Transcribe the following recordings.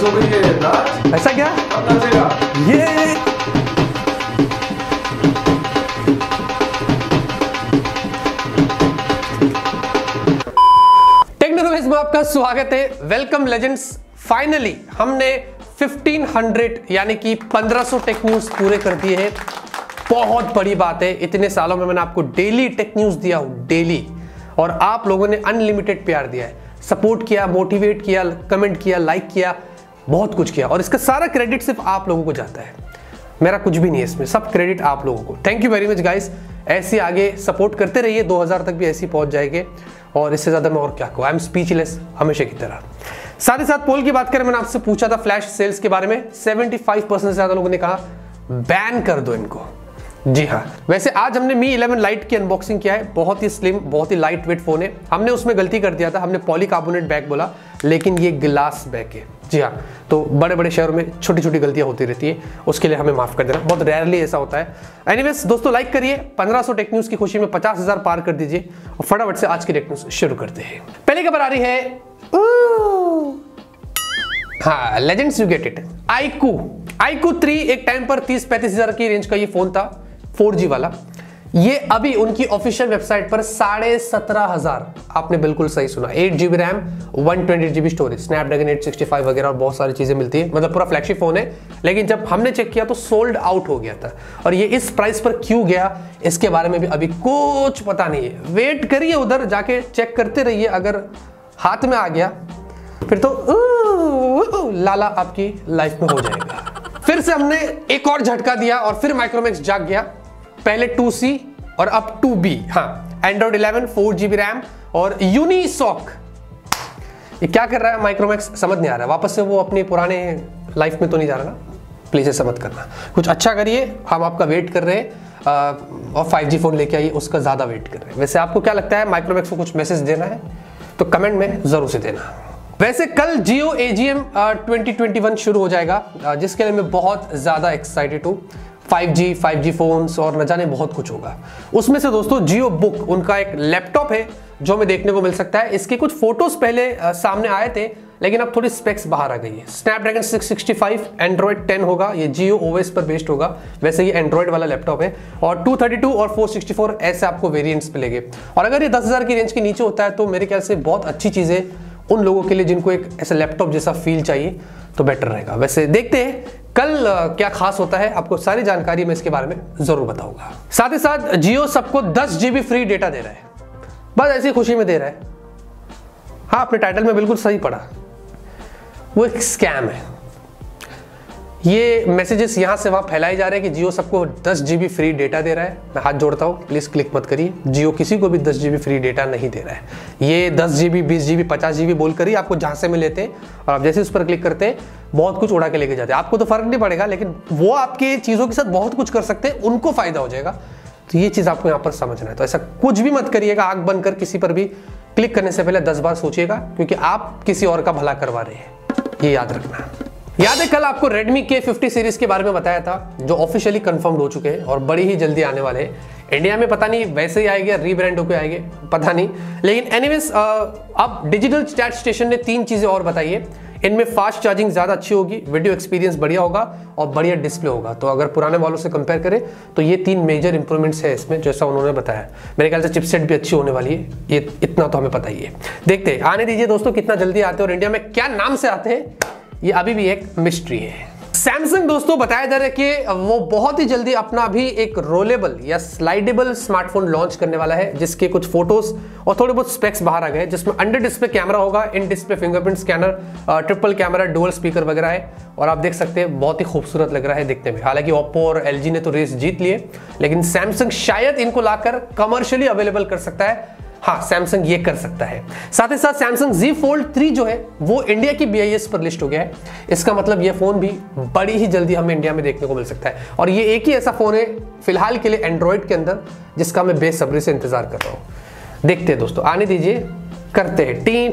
हो गई है नाच। ऐसा क्या? अब नाचेगा ये टेक्नोलॉजीज में आपका स्वागत है। Welcome legends. फाइनली हमने 1500 यानी कि 1500 टेक न्यूज पूरे कर दिए हैं। बहुत बड़ी बात है। इतने सालों में मैंने आपको डेली टेक न्यूज दिया हूं, डेली, और आप लोगों ने अनलिमिटेड प्यार दिया है, सपोर्ट किया, मोटिवेट किया, कमेंट किया, लाइक किया, बहुत कुछ किया, और इसका सारा क्रेडिट सिर्फ आप लोगों को जाता है। मेरा कुछ भी नहीं है इसमें, सब क्रेडिट आप लोगों को। Thank you very much guys. ऐसे आगे सपोर्ट करते रहिए, 2000 तक भी ऐसे ही पहुंच जाएंगे, और इससे ज्यादा मैं और क्या कहूँ। आई एम स्पीचलेस हमेशा की तरह। साथ ही साथ पोल की बात करें, मैंने आपसे पूछा था फ्लैश सेल्स के बारे में। 75% से ज्यादा लोगों ने कहा बैन कर दो इनको। जी हाँ, वैसे आज हमने Mi 11 Lite की अनबॉक्सिंग किया है। बहुत ही स्लिम, बहुत ही लाइट वेट फोन है। हमने उसमें गलती कर दिया था, हमने पॉलीकार्बोनेट बैग बोला, लेकिन ये ग्लास बैग है। जी हाँ, तो बड़े बड़े शहरों में छोटी छोटी गलतियां होती रहती है, उसके लिए हमें माफ कर देना, बहुत रेयरली ऐसा होता है। एनीवेज दोस्तों, लाइक करिए। 1500 टेक न्यूज की खुशी में 50,000 पार कर दीजिए, और फटाफट से आज की टेक न्यूज शुरू करते हैं। पहली खबर आ रही है, हाँ, legends, you get it. iQOO 3 एक टाइम पर 30-35 हजार की रेंज का ये फोन था, 4G वाला। ये अभी उनकी ऑफिशियल वेबसाइट पर 17,500, आपने बिल्कुल सही सुना, 8GB RAM, 128GB storage, Snapdragon 865 वगैरह और बहुत सारी चीजें मिलती है। मतलब पूरा फ्लैगशिप फोन है, लेकिन जब हमने चेक किया तो सोल्ड आउट हो गया था। और ये इस प्राइस पर क्यों गया, इसके बारे में भी अभी कुछ पता नहीं है। वेट करिए, उधर जाके चेक करते रहिए। अगर हाथ में आ गया फिर तो लाला आपकी लाइफ में हो जाएगा। फिर से हमने एक और झटका दिया, और फिर माइक्रोमैक्स जाग गया। पहले 2C और अब 2B। हाँ, Android 11, 4GB रैम और यूनिसॉक। ये क्या कर रहा है माइक्रोमैक्स, समझ नहीं आ रहा है। वापस से वो अपनी पुराने लाइफ में तो नहीं जा रहा ना, प्लीज ऐसा मत करना। कुछ अच्छा करिए, हम आपका वेट कर रहे हैं। और 5G फोन लेके आइए, उसका ज्यादा वेट कर रहे हैं। वैसे आपको क्या लगता है, माइक्रोमैक्स को कुछ मैसेज देना है तो कमेंट में जरूर से देना। वैसे कल जियो AGM 2021 शुरू हो जाएगा, जिसके लिए मैं बहुत ज्यादा एक्साइटेड हूँ। 5G फोन्स और न जाने बहुत कुछ होगा। उसमें से दोस्तों जियो बुक, उनका एक लैपटॉप है जो हमें देखने को मिल सकता है। इसके कुछ फोटोज पहले सामने आए थे, लेकिन अब थोड़ी स्पेक्स बाहर आ गई है। स्नैपड्रैगन 665, एंड्रॉइड 10 होगा, ये जियो OS पर बेस्ड होगा। वैसे ये एंड्रॉइड वाला लैपटॉप है, और 232 और 464 ऐसे आपको वेरिएंट्स मिलेंगे। और अगर ये 10,000 की रेंज के नीचे होता है तो मेरे ख्याल से बहुत अच्छी चीज़ है उन लोगों के लिए जिनको एक ऐसा लैपटॉप जैसा फील चाहिए, तो बेटर रहेगा। वैसे देखते हैं कल क्या खास होता है, आपको सारी जानकारी मैं इसके बारे में जरूर बताऊंगा। साथ ही साथ जियो सबको 10GB फ्री डेटा दे रहा है, बस ऐसी खुशी में दे रहा है। हाँ, अपने टाइटल में बिल्कुल सही पढ़ा, वो एक स्कैम है। ये मैसेजेस यहां से वहां फैलाए जा रहे हैं कि जियो सबको 10GB फ्री डेटा दे रहा है। मैं हाथ जोड़ता हूं, प्लीज क्लिक मत करिए। जियो किसी को भी 10GB फ्री डेटा नहीं दे रहा है। ये 10GB, 20GB, 50GB बोलकर ही आपको जहां से में लेते हैं, और आप जैसे उस पर क्लिक करते हैं बहुत कुछ उड़ा के लेके जाते हैं। आपको तो फर्क नहीं पड़ेगा, लेकिन वो आपके चीजों के साथ बहुत कुछ कर सकते हैं, उनको फायदा हो जाएगा। तो ये चीज आपको यहाँ पर समझना है। तो ऐसा कुछ भी मत करिएगा, आंख बंद कर किसी पर भी क्लिक करने से पहले 10 बार सोचिएगा, क्योंकि आप किसी और का भला करवा रहे हैं, ये याद रखना। याद है कल आपको Redmi K50 सीरीज के बारे में बताया था, जो ऑफिशियली कंफर्म्ड हो चुके हैं और बड़ी ही जल्दी आने वाले हैं। इंडिया में पता नहीं वैसे ही आएंगे, रीब्रांड होकर आएंगे, पता नहीं। लेकिन एनीवेज, अब डिजिटल चैट स्टेशन ने 3 चीजें और बताई है। इनमें फास्ट चार्जिंग ज्यादा अच्छी होगी, वीडियो एक्सपीरियंस बढ़िया होगा, और बढ़िया डिस्प्ले होगा। तो अगर पुराने वालों से कंपेयर करें तो ये 3 मेजर इंप्रूवमेंट्स है इसमें, जैसा उन्होंने बताया। मेरे ख्याल से चिपसेट भी अच्छी होने वाली है, ये इतना तो हमें पता ही है। देखते हैं, आने दीजिए दोस्तों कितना जल्दी आते हैं, और इंडिया में क्या नाम से आते हैं ये अभी भी एक मिस्ट्री है। सैमसंग दोस्तों बताया जा रहा है कि वो बहुत ही जल्दी अपना भी एक रोलेबल या स्लाइडेबल स्मार्टफोन लॉन्च करने वाला है, जिसके कुछ फोटोज और थोड़े बहुत स्पेक्स बाहर आ गए, जिसमें अंडर डिस्प्ले कैमरा होगा, in display fingerprint scanner, triple camera, dual speaker वगैरह है। और आप देख सकते हैं बहुत ही खूबसूरत लग रहा है दिखने में। हालांकि ओप्पो और LG ने तो रेस जीत लिए, लेकिन सैमसंग शायद इनको लाकर कमर्शियली अवेलेबल कर सकता है। हाँ, सैमसंग ये कर सकता है। साथ ही साथ सैमसंग Z Fold 3 जो है वो इंडिया की BIS पर लिस्ट हो गया है। इसका मतलब ये फोन भी बड़ी ही जल्दी हमें इंडिया में देखने को मिल सकता है, और ये एक ही ऐसा फोन है फिलहाल के लिए एंड्रॉइड के अंदर जिसका मैं बेसब्री से इंतजार कर रहा हूँ। देखते हैं दोस्तों, आने दीजिए, करते हैं टी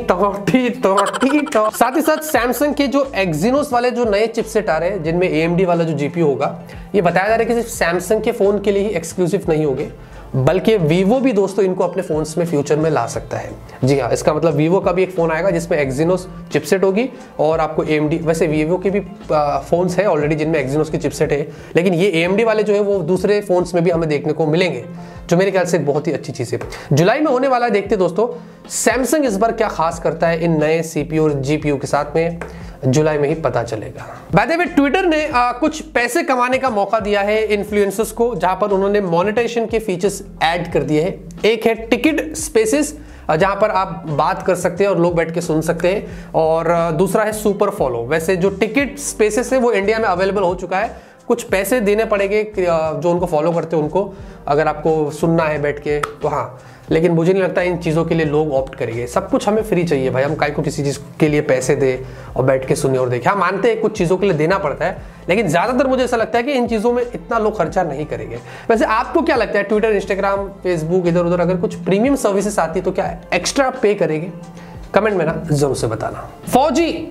टो। साथ ही साथ सैमसंग के जो एक्सिनोस वाले जो नए चिपसेट आ रहे हैं, जिनमें AMD वाला जो GPU होगा, ये बताया जा रहा है कि सिर्फ सैमसंग के फोन के लिए ही एक्सक्लूसिव नहीं होंगे, बल्कि वीवो भी दोस्तों इनको अपने फोन्स में फ्यूचर में ला सकता है। जी हाँ, इसका मतलब वीवो का भी एक फ़ोन आएगा जिसमें एक्जीनोस चिपसेट होगी और आपको AMD, वैसे वीवो के भी फ़ोन्स है ऑलरेडी जिनमें एक्जीनोस की चिपसेट है, लेकिन ये AMD वाले जो है वो दूसरे फ़ोन्स में भी हमें देखने को मिलेंगे, जो मेरे ख्याल से एक बहुत ही अच्छी चीज़ है। जुलाई में होने वाला है, देखते दोस्तों सैमसंग इस बार क्या खास करता है इन नए CPU और GPU के साथ में, जुलाई में ही पता चलेगा। बाय द वे ट्विटर ने कुछ पैसे कमाने का मौका दिया है इन्फ्लुएंसर्स को, जहां पर उन्होंने मोनेटाइजेशन के फीचर्स ऐड कर दिए हैं। एक है टिकट स्पेसेस, जहां पर आप बात कर सकते हैं और लोग बैठ के सुन सकते हैं, और दूसरा है सुपर फॉलो। वैसे जो टिकट स्पेसेस है वो इंडिया में अवेलेबल हो चुका है, कुछ पैसे देने पड़ेंगे जो उनको फॉलो करते हैं उनको, अगर आपको सुनना है बैठ के तो हाँ, लेकिन मुझे नहीं लगता इन चीज़ों के लिए लोग ऑप्ट करेंगे। सब कुछ हमें फ्री चाहिए भाई, हम काहे को किसी चीज़ के लिए पैसे दे और बैठ के सुने और देखें। हाँ मानते हैं कुछ चीज़ों के लिए देना पड़ता है, लेकिन ज़्यादातर मुझे ऐसा लगता है कि इन चीज़ों में इतना लोग खर्चा नहीं करेंगे। वैसे आपको क्या लगता है, ट्विटर, इंस्टाग्राम, फेसबुक, इधर उधर अगर कुछ प्रीमियम सर्विसेज आती है तो क्या एक्स्ट्रा पे करेंगे? कमेंट में ना जरूर से बताना। फौजी,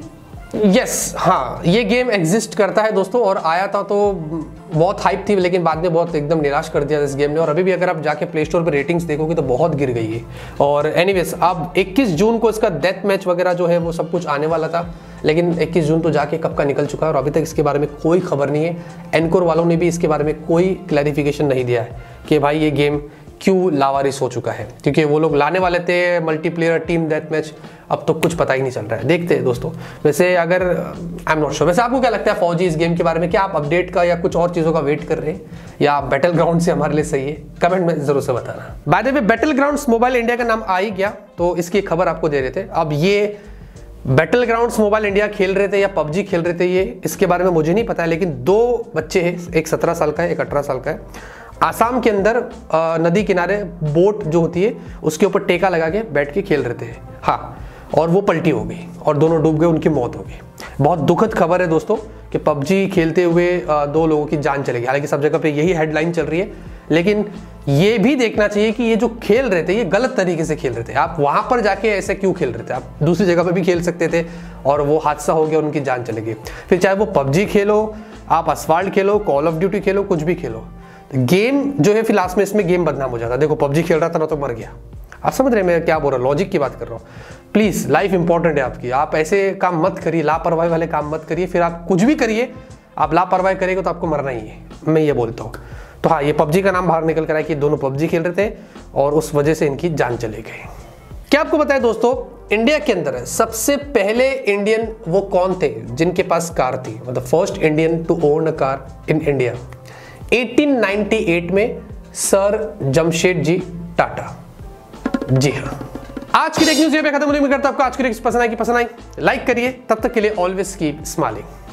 यस हाँ, ये गेम एग्जिस्ट करता है दोस्तों, और आया था तो बहुत हाइप थी, लेकिन बाद में बहुत एकदम निराश कर दिया इस गेम ने, और अभी भी अगर आप जाके प्ले स्टोर पर रेटिंग्स देखोगे तो बहुत गिर गई है। और एनीवेज अब 21 जून को इसका डेथ मैच वगैरह जो है वो सब कुछ आने वाला था, लेकिन 21 जून तो जाके कब का निकल चुका है और अभी तक इसके बारे में कोई खबर नहीं है। एनकोर वालों ने भी इसके बारे में कोई क्लैरिफिकेशन नहीं दिया है कि भाई ये गेम क्यों लावारिस हो चुका है, क्योंकि वो लोग लाने वाले थे मल्टीप्लेयर टीम डेथ मैच, अब तो कुछ पता ही नहीं चल रहा है। देखते हैं दोस्तों। वैसे अगर आई एम नॉट श्योर, वैसे आपको क्या लगता है फौजी इस गेम के बारे में? क्या आप अपडेट का या कुछ और चीज़ों का वेट कर रहे हैं, या बैटल ग्राउंड से हमारे लिए सही है? कमेंट में जरूर से बताना। By the way battlegrounds mobile India का नाम आ ही गया, तो इसकी खबर आपको दे रहे थे। अब ये बैटल ग्राउंड्स मोबाइल इंडिया खेल रहे थे या पबजी खेल रहे थे, ये इसके बारे में मुझे नहीं पता है, लेकिन दो बच्चे हैं, एक 17 साल का है, एक 18 साल का है। आसाम के अंदर नदी किनारे बोट जो होती है उसके ऊपर टेका लगा के बैठ के खेल रहे थे, हाँ, और वो पलटी हो गई और दोनों डूब गए, उनकी मौत हो गई। बहुत दुखद खबर है दोस्तों कि पबजी खेलते हुए 2 लोगों की जान चली गई। हालांकि सब जगह पे यही हेडलाइन चल रही है, लेकिन ये भी देखना चाहिए कि ये जो खेल रहे थे ये गलत तरीके से खेल रहे थे। आप वहां पर जाके ऐसे क्यों खेल रहे थे? आप दूसरी जगह पे भी खेल सकते थे, और वो हादसा हो गया, उनकी जान चली गई। फिर चाहे वो पबजी खेलो, आप asphalt Khelo, call of duty खेलो, कुछ भी खेलो, गेम जो है फिर लास्ट में इसमें गेम बदनाम हो जाता है। देखो पबजी खेल रहा था ना तो मर गया। आप समझ रहे हैं मैं क्या बोल रहा हूँ? लॉजिक की बात कर रहा हूँ। प्लीज, लाइफ इंपॉर्टेंट है आपकी, आप ऐसे काम मत करिए, लापरवाही वाले काम मत करिए। फिर आप कुछ भी करिए, आप लापरवाही करेंगे तो आपको मरना ही है, मैं ये बोलता हूँ। तो हाँ, ये पबजी का नाम बाहर निकल कर आया कि दोनों पबजी खेल रहे थे और उस वजह से इनकी जान चली गई। क्या आपको पता है दोस्तों, इंडिया के अंदर सबसे पहले इंडियन वो कौन थे जिनके पास कार थी? मतलब first Indian to own a car in India 1898 में सर जमशेदजी टाटा। जी हाँ, आज की न्यूज़ ये पे खत्म होने में करता। आपको आज की न्यूज़ पसंद आई? लाइक करिए। तब तक के लिए ऑलवेज कीप स्माइलिंग।